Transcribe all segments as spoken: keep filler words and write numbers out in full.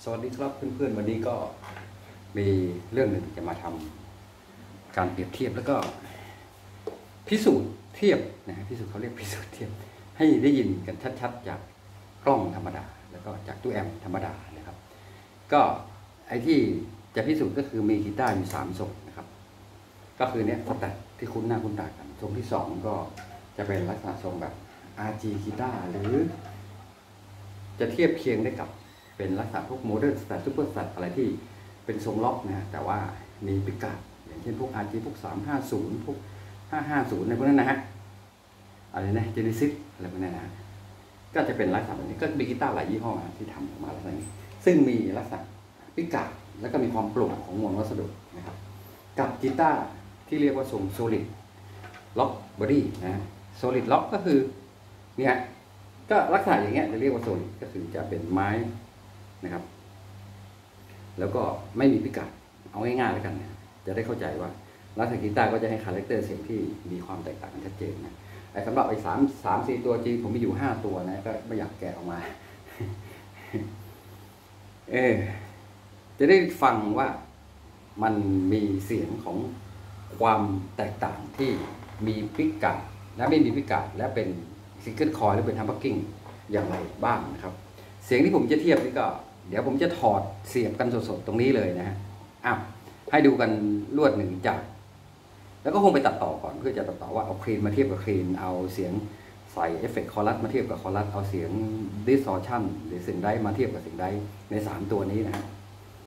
สวัสดีครับเพื่อนๆวันนี้ก็มีเรื่องหนึ่งจะมาทำการเปรียบเทียบแล้วก็พิสูจน์เทียบนะฮะพิสูจน์เขาเรียกพิสูจน์เทียบให้ได้ยินกันชัดๆจากกล้องธรรมดาแล้วก็จากตู้แอมธรรมดานะครับก็ไอ้ที่จะพิสูจน์ก็คือมีกีตาร์อยู่สามทรงนะครับก็คือเนี้ยสแตทที่คุ้นหน้าคุ้นตากันทรงที่สองก็จะเป็นลักษณะทรงแบบ อาร์ จี กีตาร์หรือจะเทียบเคียงได้กับเป็นลักษณะพวกโมเดิร์นสแตทซูเปอร์สแตทอะไรที่เป็นทรงล็อกนะฮะแต่ว่ามีปิกาดอย่างเช่นพวก อาร์ จี พวกสามห้าศูนย์พวกห้าห้าศูนย์อะไรพวกนั้นนะฮะอะไรนะเจเนซิสอะไรพวกนั้นนะก็จะเป็นลักษณะแบบนี้ก็มีกีตาร์หลายยี่ห้อที่ทำออกมาลักษณะนี้ซึ่งมีลักษณะปิกาดแล้วก็มีความโปร่งของมวลวัสดุนะครับกับกีตาร์ที่เรียกว่าทรงโซลิดล็อกบอดี้นะโซลิดล็อกก็คือเนี่ยก็ลักษณะอย่างเงี้ยจะเรียกว่าโซลิดก็คือจะเป็นไม้นะครับแล้วก็ไม่มีพิกัดเอาง่ายๆแล้วกันนะจะได้เข้าใจว่าลักษณะกีตาร์ก็จะให้คาแรคเตอร์เสียงที่มีความแตกต่างกันชัดเจนนะไอ้สำหรับไอ้สามสามสี่ตัวจริงผมมีอยู่ห้าตัวนะก็ไม่อยากแกะออกมา เออจะได้ฟังว่ามันมีเสียงของความแตกต่างที่มีพิกัดและไม่มีพิกัดและเป็นซิงเกิลคอยหรือเป็นฮัมบักกิ้งอย่างไรบ้างนะครับเสียงที่ผมจะเทียบนี่ก็เดี๋ยวผมจะถอดเสียบกันสดๆตรงนี้เลยนะฮะอ้าวให้ดูกันรวดหนึ่งจากแล้วก็คงไปตัดต่อก่อนเพื่อจะตัดต่อว่าเอาคลีนมาเทียบกับคลีนเอาเสียงใส่เอฟเฟกต์คอรัสมาเทียบกับคอรัสเอาเสียงดิสทอร์ชันหรือเสียงไดมาเทียบกับเสียงไดในสามตัวนี้นะฮะ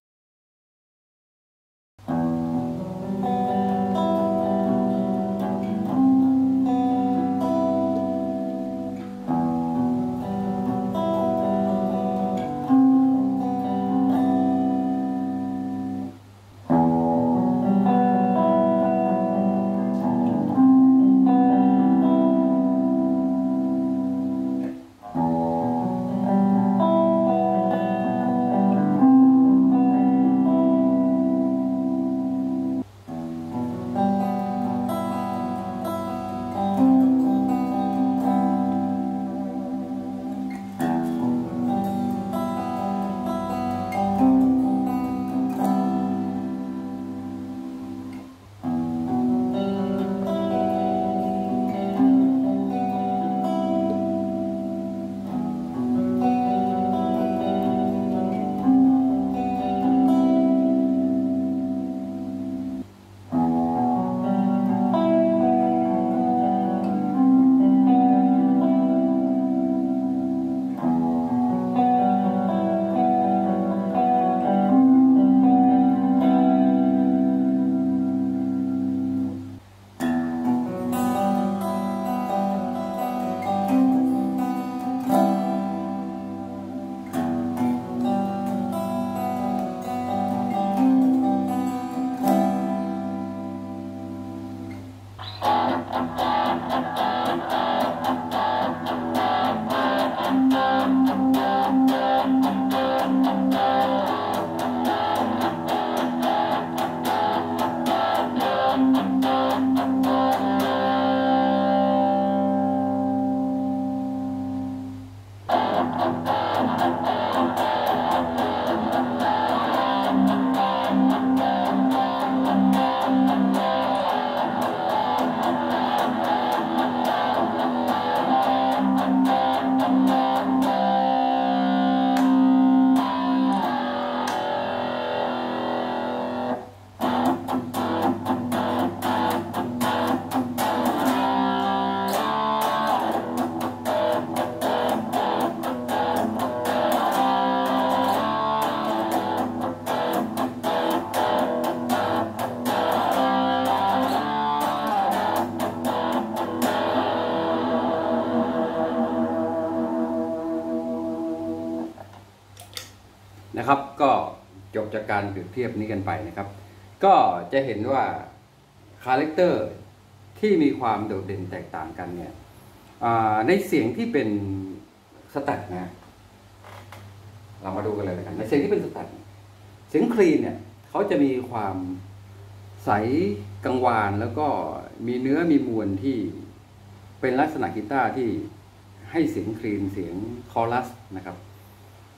นะครับก็จบจากการเปรียบเทียบนี้กันไปนะครับก็จะเห็นว่าคาแรคเตอร์ที่มีความโดดเด่นแตกต่างกันเนี่ยในเสียงที่เป็นสแตทนะเรามาดูกันเลยกันในเสียงที่เป็นสแตทเสียงคลีนเนี่ยเขาจะมีความใสกังวานแล้วก็มีเนื้อมีมวลที่เป็นลักษณะกีตาร์ที่ให้เสียงคลีนเสียงคอรัสนะครับ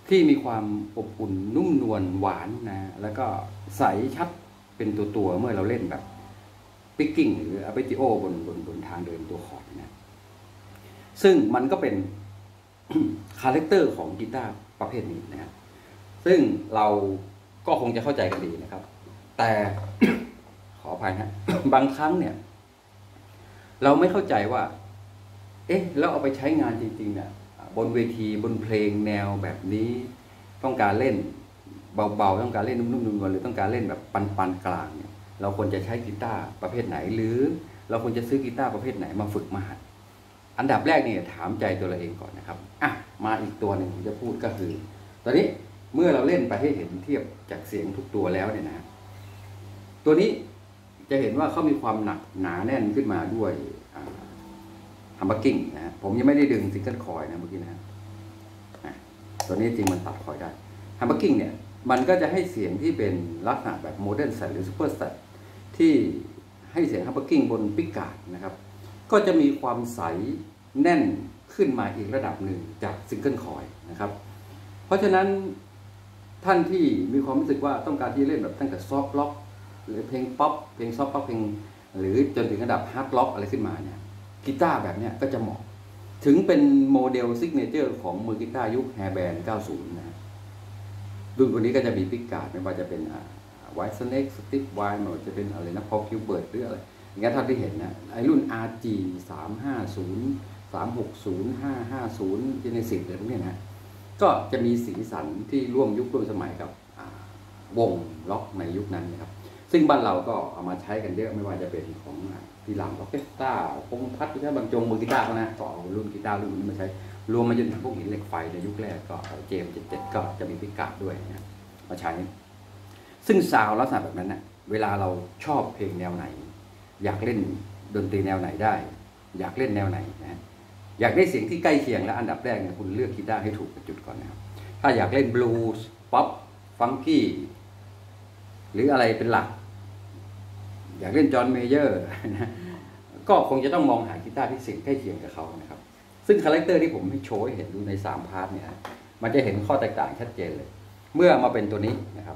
ที่มีความอบอุ่นนุ่มนวลหวานนะแล้วก็ใสชัดเป็นตัวตัวเมื่อเราเล่นแบบปิกกิ้งหรืออาร์เปจิโอบนบนบนทางเดินตัวคอร์ดนะซึ่งมันก็เป็น คาแรคเตอร์ของกีตาร์ประเภทนี้นะครับซึ่งเราก็คงจะเข้าใจกันดีนะครับแต่ ขออภัยนะ บางครั้งเนี่ยเราไม่เข้าใจว่าเอ๊ะแล้วเอาไปใช้งานจริงๆเนี่ยบนเวทีบนเพลงแนวแบบนี้ต้องการเล่นเบาๆต้องการเล่นนุ่มๆนวลๆหรือต้องการเล่นแบบปันๆกลางเนี่ยเราควรจะใช้กีตาร์ประเภทไหนหรือเราควรจะซื้อกีตาร์ประเภทไหนมาฝึกมาหัดอันดับแรกเนี่ยถามใจตัวเราเองก่อนนะครับอ่ะมาอีกตัวหนึ่งผมจะพูดก็คือตอนนี้เมื่อเราเล่นไปให้เห็นเทียบจากเสียงทุกตัวแล้วเนี่ยนะตัวนี้จะเห็นว่าเขามีความหนักหนาแน่นขึ้นมาด้วยฮัมเบอร์กิ้งนะผมยังไม่ได้ดึงซิงเกิลคอยนะเมื่อกี้นะตัวนี้จริงมันตัดคอยได้ฮัมเบอร์กิ้งเนี่ยมันก็จะให้เสียงที่เป็นลักษณะแบบโมเดิร์นแซดหรือซูเปอร์แซดที่ให้เสียงฮัมเบอร์กิ้งบนปิกการ์ดนะครับก็จะมีความใสแน่นขึ้นมาอีกระดับหนึ่งจากซิงเกิลคอยนะครับเพราะฉะนั้นท่านที่มีความรู้สึกว่าต้องการที่เล่นแบบตั้งแต่ซอฟต์ล็อกหรือเพลงป๊อปเพลงซอฟต์ป๊อปเพลงหรือจนถึงระดับฮาร์ดล็อกอะไรขึ้นมาเนี่ยกีตาร์แบบนี้ก็จะเหมาะถึงเป็นโมเดลซิกเนเจอร์ของมือกีตาร์ยุคแฮร์แบนด์เก้าสิบนะรุ่นคนนี้ก็จะมีปิกการ์ดไม่ว่าจะเป็นไวท์สเน็กสติ๊กไวท์ไม่ว่าจะเป็นอะไรนะพอคิวเบิร์ดหรืออะไรอย่างนี้ท่านที่เห็นนะไอรุ่น อาร์ จี สามห้าศูนย์ สามหกศูนย์ ห้าห้าศูนย์ Genesis อะไรพวกนี้นะก็จะมีสีสันที่ร่วมยุคร่วมสมัยกับวงล็อกในยุคนั้นนะครับซึ่งบ้านเราก็เอามาใช้กันเยอะไม่ว่าจะเป็นของพี่หลังออร์เคสตราพงษ์พัฒน์พิชาบรรจงมือกีตาร์เขานะก็เอารุ่นกีตาร์รุ่นนี้มาใช้รวมมาจนถึงพวกหินเหล็กไฟในยุคแรกก็เจมส์เจ็ดเจ็ดก็จะมีปิกการ์ดด้วยนะมาใช้ซึ่งซาวด์ลักษณะแบบนั้นนะเวลาเราชอบเพลงแนวไหนอยากเล่นดนตรีแนวไหนได้อยากเล่นแนวไหนนะอยากได้เสียงที่ใกล้เคียงและอันดับแรกเนี่ยคุณเลือกกีตาร์ให้ถูกจุดก่อนนะครับถ้าอยากเล่นบลูส์ป๊อปฟังกี้หรืออะไรเป็นหลักอยากเล่นจอห์นเมเยอร์นะก็คงจะต้องมองหากีตาร์ที่เสียงใกล้เคียงกับเขานะครับซึ่งคาแรคเตอร์ที่ผมให้โชว์ให้เห็นดูในสามพาร์ทเนี่ยมันจะเห็นข้อแตกต่างชัดเจนเลยเมื่อมาเป็นตัวนี้นะครับ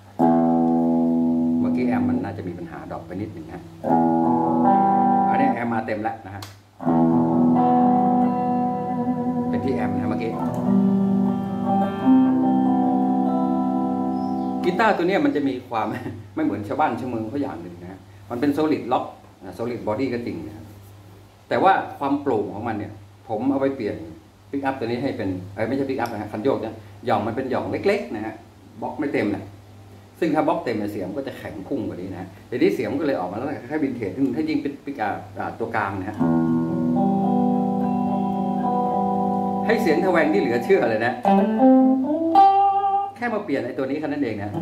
เมื่อกี้แอมมันน่าจะมีปัญหาดรอปไปนิดหนึ่งนะอันนี้แอมมาเต็มแล้วนะฮะเป็นที่แอมนะเมื่อกี้กีตาร์ตัวนี้มันจะมีความ ไม่เหมือนชาวบ้านชาวเมืองเขาอย่างหนึ่งนะมันเป็นโซลิดล็อกโซลิดบอดี้ก็จริงนะครับแต่ว่าความโปร่งของมันเนี่ยผมเอาไปเปลี่ยนปิกอัพตัวนี้ให้เป็นเอ้ยไม่ใช่ปิกอัพนะฮะคันโยกเนี่ยหย่องมันเป็นหย่องเล็กๆนะฮะบล็อกไม่เต็มนะซึ่งถ้าบล็อกเต็มเสียงก็จะแข็งพุ่งกว่านี้นะแต่นี้เสียงก็เลยออกมาแล้วคล้ายๆวินเทจถ้ายิ่งเป็นปิกอัพตัวกลางนะฮะให้เสียงทแวงที่เหลือเชื่อเลยนะแค่มาเปลี่ยนไอ้ตัวนี้แค่นั้นเองนะ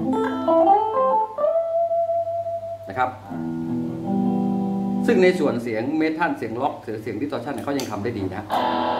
นะครับซึ่งในส่วนเสียงเมทัลเสียงล็อกหรือเสียงดิสตอร์ชันเนี่ยเขายังทำได้ดีนะ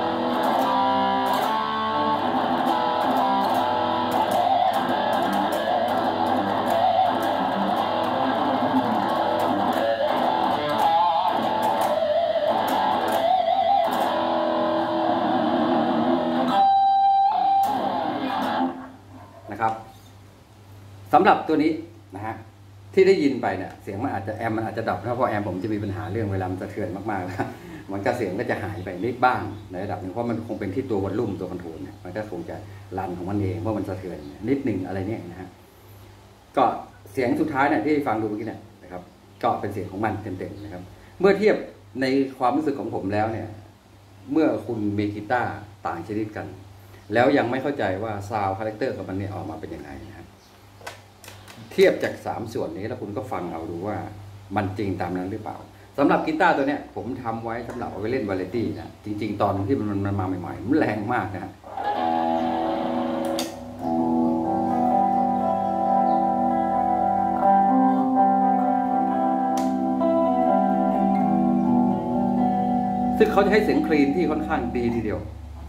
นะครับสำหรับตัวนี้นะฮะที่ได้ยินไปเนี่ยเสียงมันอาจจะแอมมันอาจจะดับนะเพราะแอมผมจะมีปัญหาเรื่องเวลามันสะเทือนมากๆแล้วมันก็เสียงก็จะหายไปนิดบ้างในระดับหนึ่งเพราะมันคงเป็นที่ตัววอลลุ่มตัวคอนโทรลเนี่ยมันก็คงจะรันของมันเองเพราะมันสะเทือนนิดหนึ่งอะไรเนี่ยนะฮะก็เสียงสุดท้ายเนี่ยที่ฟังดูเมื่อกี้เนี่ยนะครับก็เป็นเสียงของมันเต็มๆนะครับเมื่อเทียบในความรู้สึกของผมแล้วเนี่ยเมื่อคุณมีกีตาร์ต่างชนิดกันแล้วยังไม่เข้าใจว่าซาวด์คาแรคเตอร์ของมันเนี่ยออกมาเป็นยังไงนะเทียบจากสามส่วนนี้แล้วคุณก็ฟังเอาดูว่ามันจริงตามนั้นหรือเปล่าสำหรับกีตาร์ตัวเนี้ยผมทำไว้สำหรับเอาไปเล่นวาไรตี้นะจริงๆตอนที่มันมันมาใหม่ๆมันแรงมากนะซึ่งเขาจะให้เสียงคลีนที่ค่อนข้างดีทีเดียว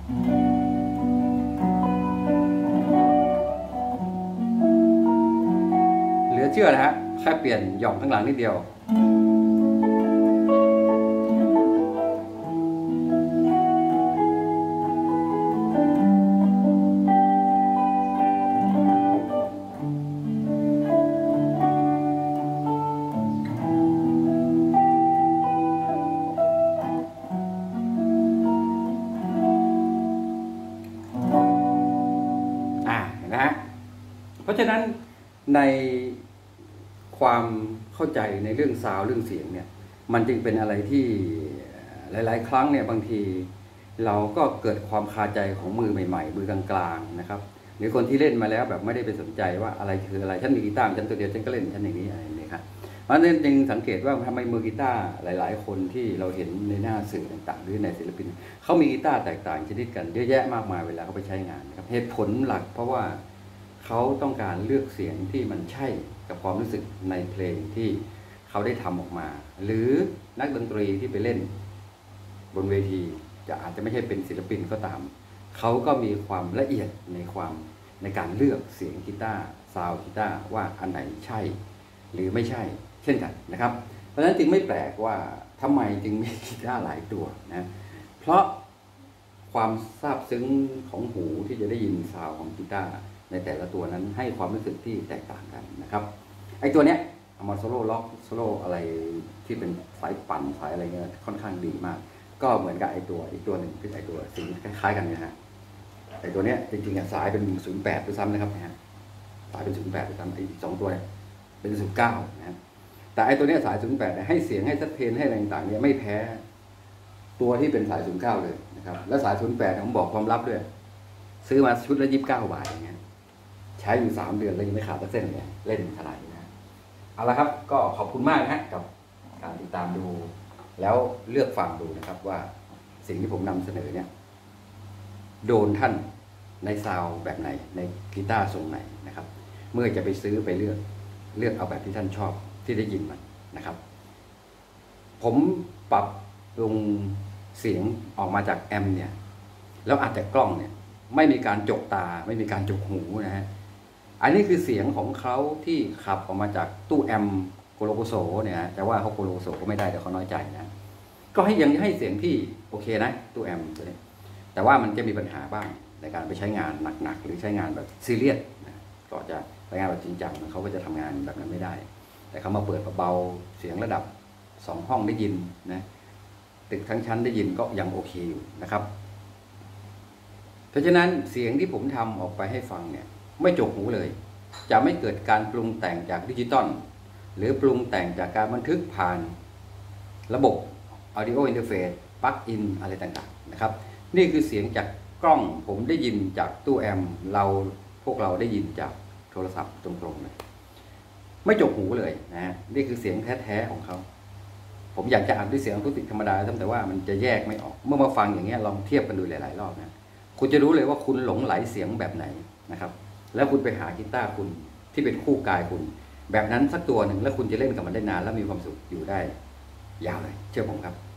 เหลือเชื่อนะฮะแค่เปลี่ยนหย่องข้างหลังนิดเดียวนะฮะเพราะฉะนั้นในความเข้าใจในเรื่องซาวด์เรื่องเสียงเนี่ยมันจึงเป็นอะไรที่หลายๆครั้งเนี่ยบางทีเราก็เกิดความคาใจของมือใหม่ๆมือกลางๆนะครับหรือคนที่เล่นมาแล้วแบบไม่ได้ไปสนใจว่าอะไรคืออะไรฉันมีกีตาร์ฉันตัวเดียวฉันก็เล่นฉันอย่างนี้อะไรอย่างนี้ครับเพราะฉะนั้นจึงสังเกตว่าทำไมมือกีตาร์หลายๆคนที่เราเห็นในหน้าสื่อต่างๆหรือในศิลปินเขามีกีตาร์แตกต่างชนิดกันเยอะแยะมากมายเวลาเขาไปใช้งานครับเหตุผลหลักเพราะว่าเขาต้องการเลือกเสียงที่มันใช่กับความรู้สึกในเพลงที่เขาได้ทำออกมาหรือนักดนตรีที่ไปเล่นบนเวทีจะอาจจะไม่ใช่เป็นศิลปินก็ตามเขาก็มีความละเอียดในความในการเลือกเสียงกีตาร์ซาวด์กีตาร์ว่าอันไหนใช่หรือไม่ใช่เช่นกันนะครับเพราะฉะนั้นจึงไม่แปลกว่าทำไมจึงมีกีตาร์หลายตัวนะเพราะความซาบซึ้งของหูที่จะได้ยินซาวด์ของกีตาร์ในแต่ละตัวนั้นให้ความรู้สึกที่แตกต่างกันนะครับไอ้ตัวเนี้ยเอามาโซโล่ล็อกโซโล่อะไรที่เป็นสายปั่นสายอะไรเงี้ยค่อนข้างดีมากก็เหมือนกับไอ้ตัวอีกตัวหนึ่งคือไอ้ตัวสีคล้ายๆกันนะฮะไอ้ตัวเนี้ยจริงๆสายเป็นศูนย์แปดด้วยซ้ำนะครับนะฮะสายเป็นศูนย์แปดด้วยซ้ำไอ้สองตัวเนี่ยเป็นศูนย์เก้านะครับแต่ไอ้ตัวเนี้ยสายศูนย์แปดให้เสียงให้ชัดเจนให้อะไรต่างๆเนี่ยไม่แพ้ตัวที่เป็นสายศูนย์เก้าเลยนะครับแล้วสายศูนย์แปดผมบอกความลับด้วยซื้อมาชุดละยี่สิบเก้าบาทอย่างเงี้ยใช้อยู่สามเดือนแล้วยังไม่ขาดสักเส้นเลยเล่นขนาดนี้นะเอาละครับก็ขอบคุณมากนะฮะกับการติดตามดูแล้วเลือกฟังดูนะครับว่าสิ่งที่ผมนำเสนอเนี่ยโดนท่านในซาวแบบไหนในกีตาร์ทรงไหนนะครับเมื่อจะไปซื้อไปเลือกเลือกเอาแบบที่ท่านชอบที่ได้ยินมันนะครับผมปรับปรุงเสียงออกมาจากแอมป์เนี่ยแล้วอาจจะกล้องเนี่ยไม่มีการจกตาไม่มีการจกหูนะฮะอันนี้คือเสียงของเขาที่ขับออกมาจากตู้แอมป์โกโลโกโซเนี่ยจะว่าเขาโกโลโกโซก็ไม่ได้เดี๋ยวเขาน้อยใจนะก็ให้ยังให้เสียงที่โอเคนะตู้แอมป์ตัวนี้แต่ว่ามันจะมีปัญหาบ้างในการไปใช้งานหนักๆหรือใช้งานแบบซีเรียสนะก็จะใช้งานแบบจริงจังเขาก็จะทำงานแบบนั้นไม่ได้แต่เขามาเปิดเบาๆเสียงระดับสองห้องได้ยินนะตึกทั้งชั้นได้ยินก็ยังโอเคอยู่นะครับเพราะฉะนั้นเสียงที่ผมทำออกไปให้ฟังเนี่ยไม่จกหูเลยจะไม่เกิดการปรุงแต่งจากดิจิตอลหรือปรุงแต่งจากการบันทึกผ่านระบบ Audio Interface ปลั๊กอินอะไรต่างๆนะครับนี่คือเสียงจากกล้องผมได้ยินจากตู้แอมป์เราพวกเราได้ยินจากโทรศัพท์ตรงๆเลยไม่จกหูเลยนะฮะนี่คือเสียงแท้ๆของเขาผมอยากจะอ่านด้วยเสียงอะคูสติกธรรมดาแต่ว่ามันจะแยกไม่ออกเมื่อมาฟังอย่างเงี้ยลองเทียบกันดูหลายๆรอบนะคุณจะรู้เลยว่าคุณหลงไหลเสียงแบบไหนนะครับแล้วคุณไปหากีตาร์คุณที่เป็นคู่กายคุณแบบนั้นสักตัวหนึ่งแล้วคุณจะเล่นกับมันได้นานและมีความสุขอยู่ได้ยาวเลยเชื่อผมครับ